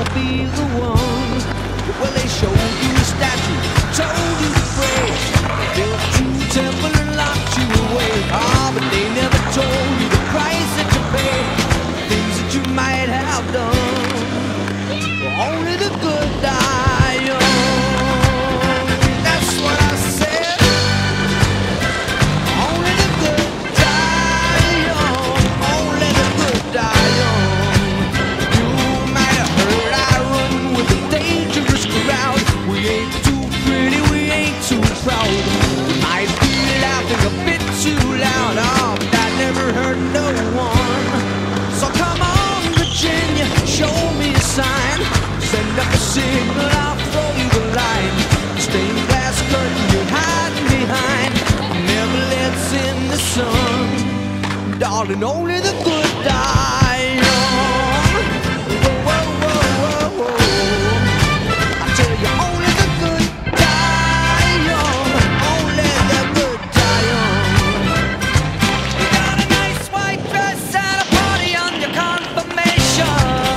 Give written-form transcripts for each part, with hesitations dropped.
gonna be the one. Well, they showed you a statue, told you to pray, built you a temple and locked you away. Ah, but they never told you the price that you pay, things that you might have done. Only the good die young. That's what I said. Only the good die young. Only the good die young. You might have heard I run with a dangerous crowd. We ain't too pretty, we ain't too proud. We might be laughing a bit too loud. Oh, but I never hurt no one. So come on, Virginia, show me a sign. Send up a signal, I'll throw you a line. Stained glass curtain you're hiding behind never lets in the sun. Darling, only the good die young. Whoa, whoa, whoa, whoa, whoa. I tell you, only the good die young. Only the good die young. You got a nice white dress at a party on your confirmation.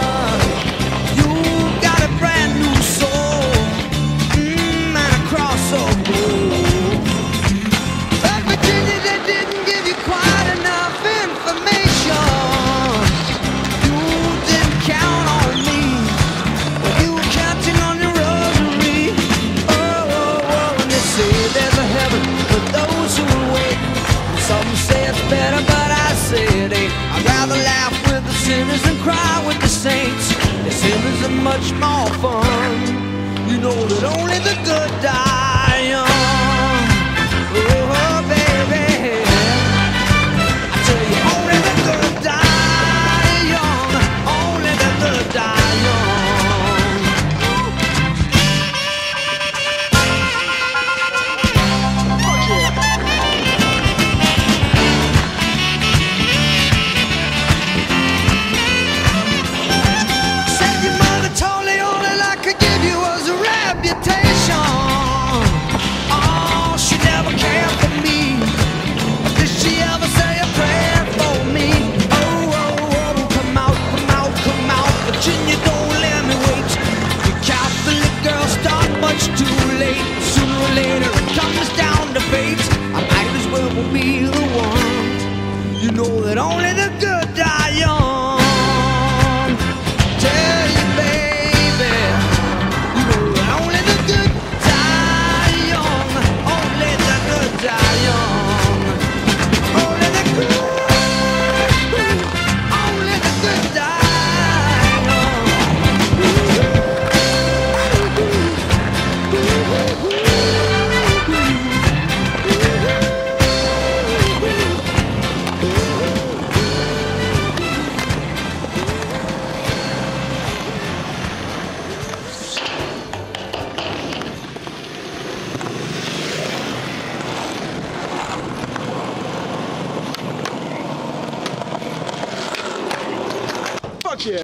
Better, but I say it ain't. I'd rather laugh with the sinners than cry with the saints. The sinners are much more fun. You know that only the good die.